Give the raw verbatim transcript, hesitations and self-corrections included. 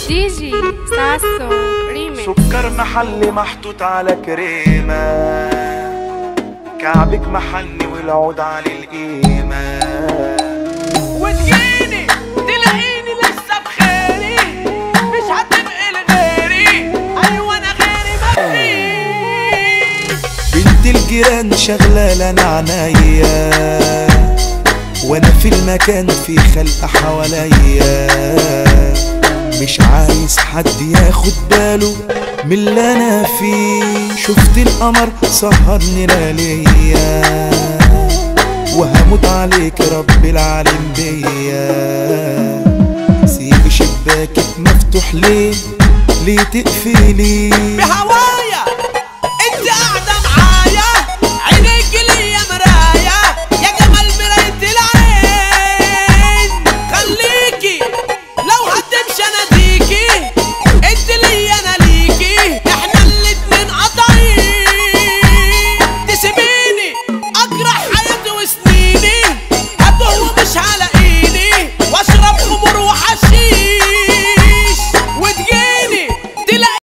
دي جي ساسو ريميكس. سكر محلي محطوط على كريمة، كعبك محني والعود على القيمة، وتجيني تلاقيني لسه بخيري، مش هتبقي لغيري، ايوه انا غيري مفيش. بنت الجيران شغلة لنا عنايا، وانا في المكان في خلق حواليا، مش عايز حد ياخد باله من اللي انا فيه. شفت القمر سهرني لياليا، وهموت عليك رب العالم بيا. سيب شباكك مفتوح ليه، ليه تقفلي بهوايا انت قاعدة معايا، عينيك ليا مرايا، يا جمال مراية العين. خليكي لو هتمشي انا